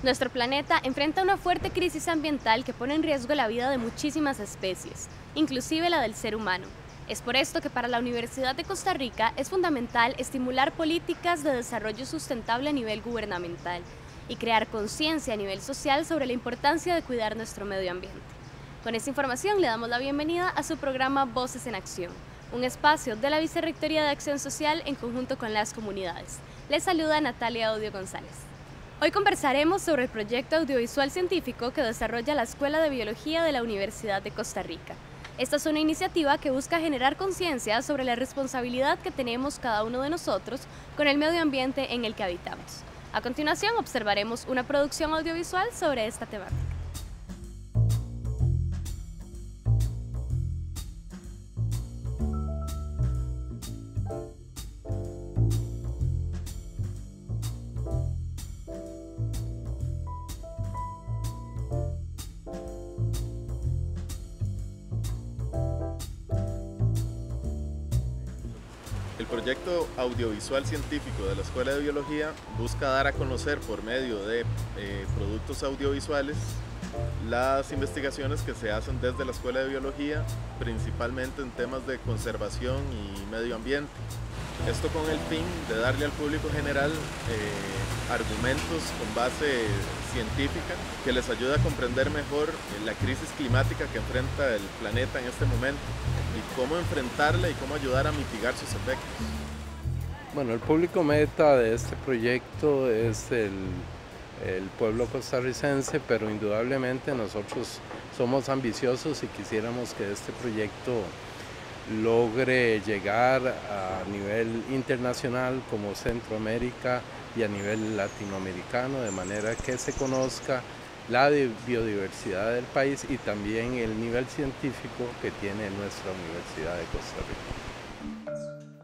Nuestro planeta enfrenta una fuerte crisis ambiental que pone en riesgo la vida de muchísimas especies, inclusive la del ser humano. Es por esto que para la Universidad de Costa Rica es fundamental estimular políticas de desarrollo sustentable a nivel gubernamental y crear conciencia a nivel social sobre la importancia de cuidar nuestro medio ambiente. Con esta información le damos la bienvenida a su programa Voces en Acción, un espacio de la Vicerrectoría de Acción Social en conjunto con las comunidades. Les saluda Natalia Odio González. Hoy conversaremos sobre el proyecto audiovisual científico que desarrolla la Escuela de Biología de la Universidad de Costa Rica. Esta es una iniciativa que busca generar conciencia sobre la responsabilidad que tenemos cada uno de nosotros con el medio ambiente en el que habitamos. A continuación observaremos una producción audiovisual sobre esta temática. El proyecto audiovisual científico de la Escuela de Biología busca dar a conocer por medio de productos audiovisuales las investigaciones que se hacen desde la Escuela de Biología, principalmente en temas de conservación y medio ambiente. Esto con el fin de darle al público general argumentos con base científica que les ayude a comprender mejor la crisis climática que enfrenta el planeta en este momento y cómo enfrentarla y cómo ayudar a mitigar sus efectos. Bueno, el público meta de este proyecto es el pueblo costarricense, pero indudablemente nosotros somos ambiciosos y quisiéramos que este proyecto logre llegar a nivel internacional como Centroamérica y a nivel latinoamericano, de manera que se conozca la biodiversidad del país y también el nivel científico que tiene nuestra Universidad de Costa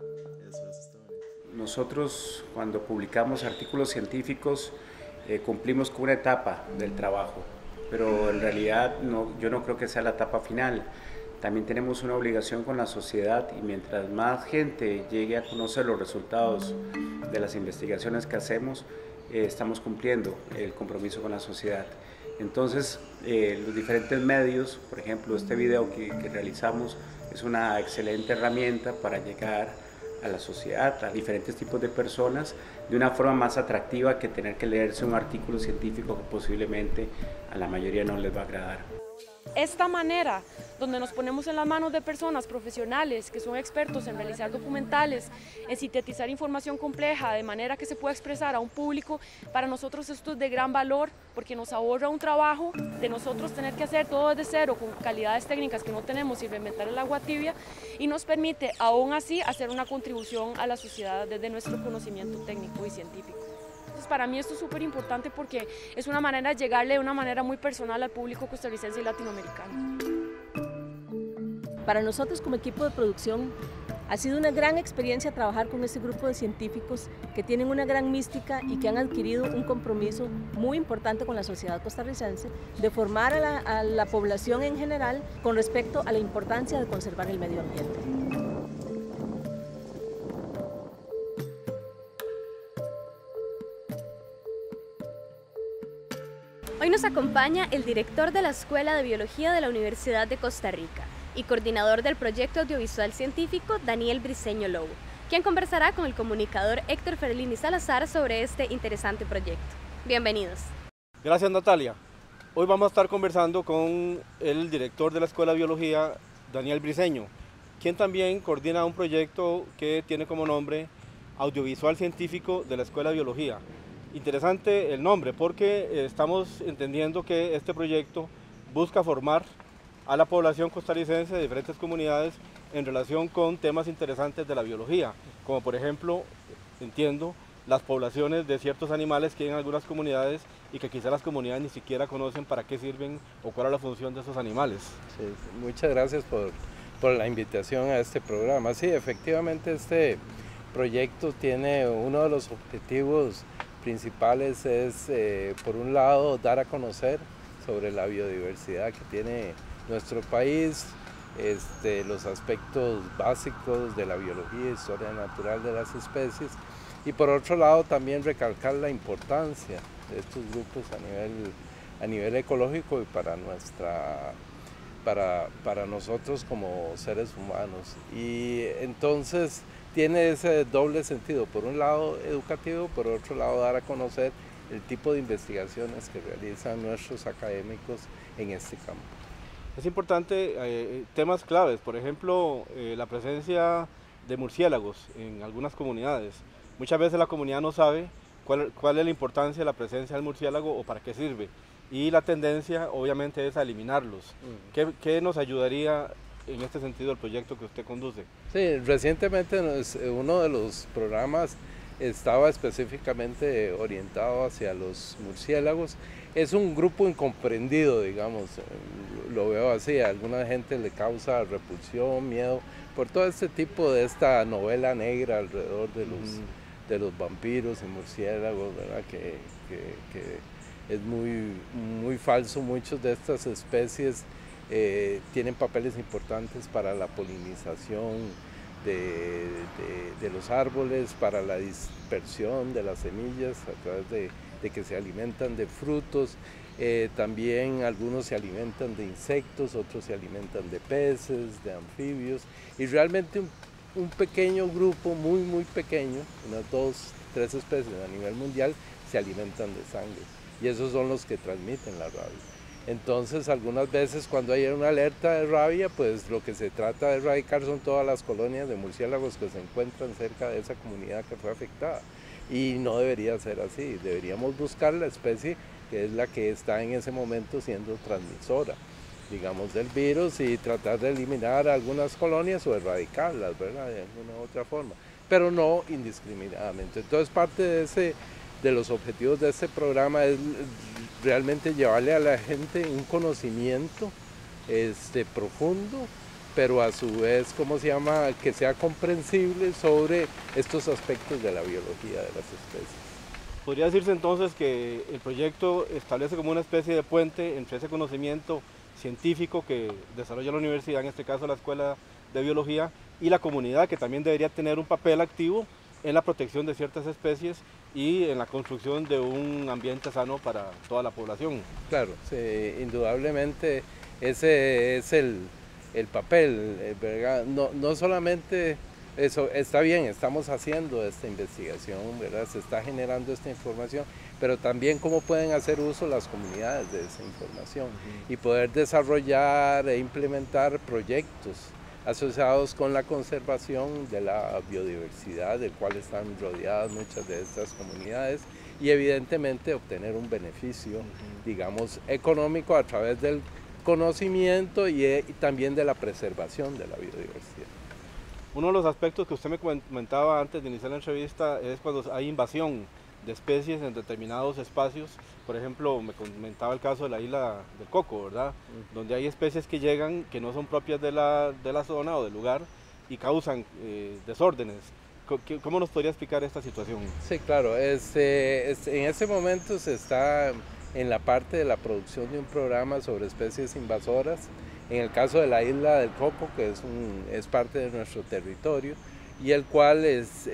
Rica. Nosotros, cuando publicamos artículos científicos, cumplimos con una etapa del trabajo, pero en realidad yo no creo que sea la etapa final. También tenemos una obligación con la sociedad y mientras más gente llegue a conocer los resultados de las investigaciones que hacemos, estamos cumpliendo el compromiso con la sociedad. Entonces, los diferentes medios, por ejemplo, este video que realizamos es una excelente herramienta para llegar a la sociedad, a diferentes tipos de personas, de una forma más atractiva que tener que leerse un artículo científico que posiblemente a la mayoría no les va a agradar. Esta manera, donde nos ponemos en las manos de personas profesionales que son expertos en realizar documentales, en sintetizar información compleja de manera que se pueda expresar a un público, para nosotros esto es de gran valor porque nos ahorra un trabajo de nosotros tener que hacer todo desde cero con calidades técnicas que no tenemos y reinventar el agua tibia, y nos permite aún así hacer una contribución a la sociedad desde nuestro conocimiento técnico y científico. Para mí esto es súper importante porque es una manera de llegarle de una manera muy personal al público costarricense y latinoamericano. Para nosotros como equipo de producción ha sido una gran experiencia trabajar con este grupo de científicos que tienen una gran mística y que han adquirido un compromiso muy importante con la sociedad costarricense de formar a la población en general con respecto a la importancia de conservar el medio ambiente. Hoy nos acompaña el director de la Escuela de Biología de la Universidad de Costa Rica y coordinador del proyecto audiovisual científico, Daniel Briceño Lobo, quien conversará con el comunicador Héctor Ferlini Salazar sobre este interesante proyecto. Bienvenidos. Gracias, Natalia. Hoy vamos a estar conversando con el director de la Escuela de Biología, Daniel Briceño, quien también coordina un proyecto que tiene como nombre Audiovisual Científico de la Escuela de Biología. Interesante el nombre porque estamos entendiendo que este proyecto busca formar a la población costarricense de diferentes comunidades en relación con temas interesantes de la biología, como por ejemplo, entiendo, las poblaciones de ciertos animales que hay en algunas comunidades y que quizás las comunidades ni siquiera conocen para qué sirven o cuál es la función de esos animales. Sí, muchas gracias por la invitación a este programa. Sí, efectivamente este proyecto tiene uno de los objetivos principales es, por un lado, dar a conocer sobre la biodiversidad que tiene nuestro país, los aspectos básicos de la biología, historia natural de las especies, y por otro lado también recalcar la importancia de estos grupos a nivel ecológico y para nosotros como seres humanos. Y entonces tiene ese doble sentido, por un lado educativo, por otro lado dar a conocer el tipo de investigaciones que realizan nuestros académicos en este campo. Es importante temas claves, por ejemplo, la presencia de murciélagos en algunas comunidades. Muchas veces la comunidad no sabe cuál es la importancia de la presencia del murciélago o para qué sirve. Y la tendencia obviamente es a eliminarlos. ¿Qué nos ayudaría en este sentido el proyecto que usted conduce? Sí, recientemente uno de los programas estaba específicamente orientado hacia los murciélagos. Es un grupo incomprendido, digamos, lo veo así, a alguna gente le causa repulsión, miedo, por todo este tipo de esta novela negra alrededor de los vampiros y murciélagos, ¿verdad? Que es muy falso. Muchas de estas especies tienen papeles importantes para la polinización de los árboles, para la dispersión de las semillas a través de que se alimentan de frutos. También algunos se alimentan de insectos, otros se alimentan de peces, de anfibios, y realmente un pequeño grupo, muy pequeño, unas 2, 3 especies a nivel mundial, se alimentan de sangre, y esos son los que transmiten la rabia. Entonces, algunas veces cuando hay una alerta de rabia, pues lo que se trata de erradicar son todas las colonias de murciélagos que se encuentran cerca de esa comunidad que fue afectada. Y no debería ser así, deberíamos buscar la especie que es la que está en ese momento siendo transmisora, digamos, del virus, y tratar de eliminar algunas colonias o erradicarlas, ¿verdad?, de alguna u otra forma, pero no indiscriminadamente. Entonces, parte de los objetivos de este programa es realmente llevarle a la gente un conocimiento profundo, pero a su vez, que sea comprensible sobre estos aspectos de la biología de las especies. ¿Podría decirse entonces que el proyecto establece como una especie de puente entre ese conocimiento científico que desarrolla la universidad, en este caso la Escuela de Biología, y la comunidad, que también debería tener un papel activo en la protección de ciertas especies y en la construcción de un ambiente sano para toda la población? Claro, sí, indudablemente ese es el papel, ¿verdad? No solamente eso, está bien, estamos haciendo esta investigación, ¿verdad? Se está generando esta información, pero también cómo pueden hacer uso las comunidades de esa información y poder desarrollar e implementar proyectos asociados con la conservación de la biodiversidad, del cual están rodeadas muchas de estas comunidades, y evidentemente obtener un beneficio, digamos, económico a través del conocimiento y también de la preservación de la biodiversidad. Uno de los aspectos que usted me comentaba antes de iniciar la entrevista es cuando hay invasión de especies en determinados espacios. Por ejemplo, me comentaba el caso de la isla del Coco, ¿verdad? Donde hay especies que llegan que no son propias de la zona o del lugar y causan desórdenes. ¿Cómo nos podría explicar esta situación? Sí, claro. En ese momento se está en la parte de la producción de un programa sobre especies invasoras. En el caso de la isla del Coco, que es parte de nuestro territorio, y el cual es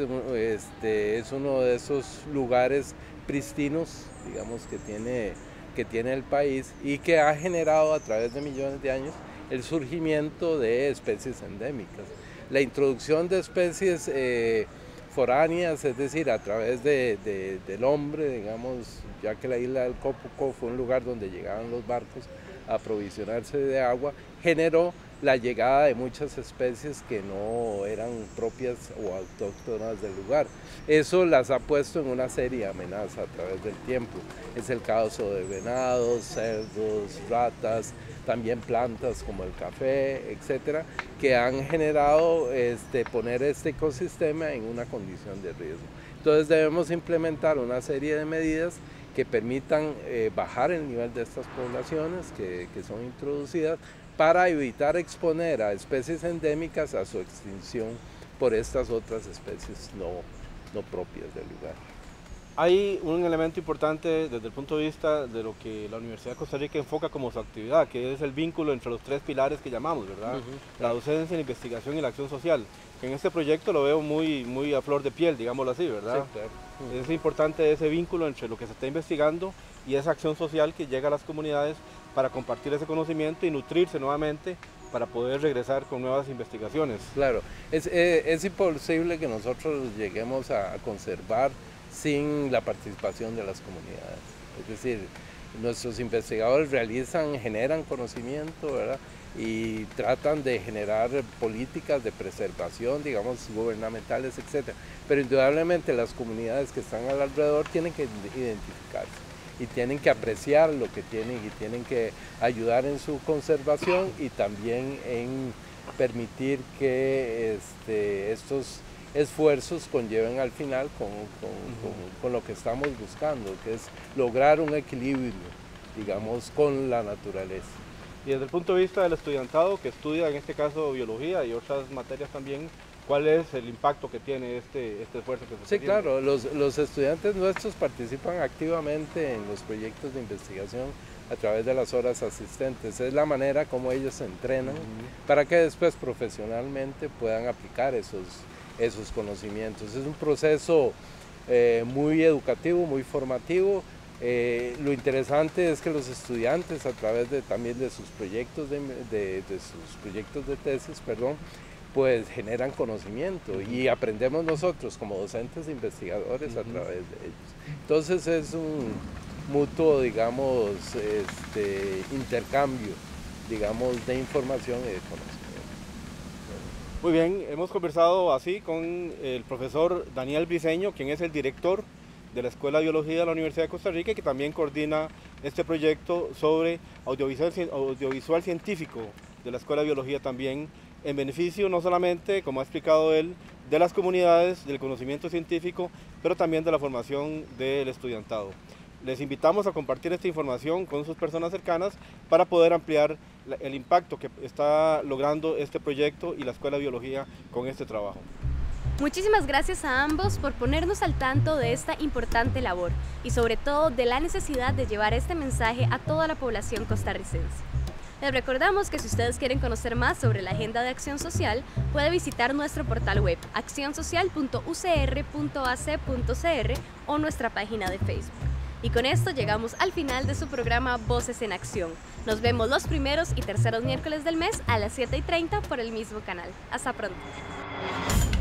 uno de esos lugares pristinos, digamos, que tiene el país, y que ha generado a través de millones de años el surgimiento de especies endémicas. La introducción de especies foráneas, es decir, a través del hombre, digamos, ya que la isla del Coco fue un lugar donde llegaban los barcos a aprovisionarse de agua, generó la llegada de muchas especies que no eran propias o autóctonas del lugar. Eso las ha puesto en una seria amenaza a través del tiempo. Es el caso de venados, cerdos, ratas, también plantas como el café, etcétera, que han generado poner este ecosistema en una condición de riesgo. Entonces debemos implementar una serie de medidas que permitan bajar el nivel de estas poblaciones que son introducidas, para evitar exponer a especies endémicas a su extinción por estas otras especies no propias del lugar. Hay un elemento importante desde el punto de vista de lo que la Universidad de Costa Rica enfoca como su actividad, que es el vínculo entre los tres pilares que llamamos, ¿verdad? La docencia, la investigación y la acción social. Que en este proyecto lo veo muy a flor de piel, digámoslo así, ¿verdad? Sí, claro. Es importante ese vínculo entre lo que se está investigando y esa acción social que llega a las comunidades para compartir ese conocimiento y nutrirse nuevamente para poder regresar con nuevas investigaciones. Claro, es imposible que nosotros lleguemos a conservar sin la participación de las comunidades. Es decir, nuestros investigadores generan conocimiento, ¿verdad? Y tratan de generar políticas de preservación, digamos, gubernamentales, etc. Pero indudablemente las comunidades que están alrededor tienen que identificarse y tienen que apreciar lo que tienen y tienen que ayudar en su conservación y también en permitir que estos esfuerzos conlleven al final con lo que estamos buscando, que es lograr un equilibrio, digamos, con la naturaleza. Y desde el punto de vista del estudiantado que estudia en este caso biología y otras materias también, ¿cuál es el impacto que tiene este esfuerzo que se está haciendo? Claro, los estudiantes nuestros participan activamente en los proyectos de investigación a través de las horas asistentes. Es la manera como ellos se entrenan para que después profesionalmente puedan aplicar esos conocimientos. Es un proceso muy educativo, muy formativo. Lo interesante es que los estudiantes a través también de sus proyectos de tesis, pues generan conocimiento y aprendemos nosotros como docentes e investigadores a través de ellos. Entonces es un mutuo, digamos, intercambio, digamos, de información y de conocimiento. Muy bien, hemos conversado así con el profesor Daniel Briceño, quien es el director de la Escuela de Biología de la Universidad de Costa Rica y que también coordina este proyecto sobre audiovisual científico de la Escuela de Biología también, en beneficio no solamente, como ha explicado él, de las comunidades, del conocimiento científico, pero también de la formación del estudiantado. Les invitamos a compartir esta información con sus personas cercanas para poder ampliar el impacto que está logrando este proyecto y la Escuela de Biología con este trabajo. Muchísimas gracias a ambos por ponernos al tanto de esta importante labor y sobre todo de la necesidad de llevar este mensaje a toda la población costarricense. Les recordamos que si ustedes quieren conocer más sobre la Agenda de Acción Social, puede visitar nuestro portal web accionsocial.ucr.ac.cr o nuestra página de Facebook. Y con esto llegamos al final de su programa Voces en Acción. Nos vemos los primeros y terceros miércoles del mes a las 7:30 por el mismo canal. Hasta pronto.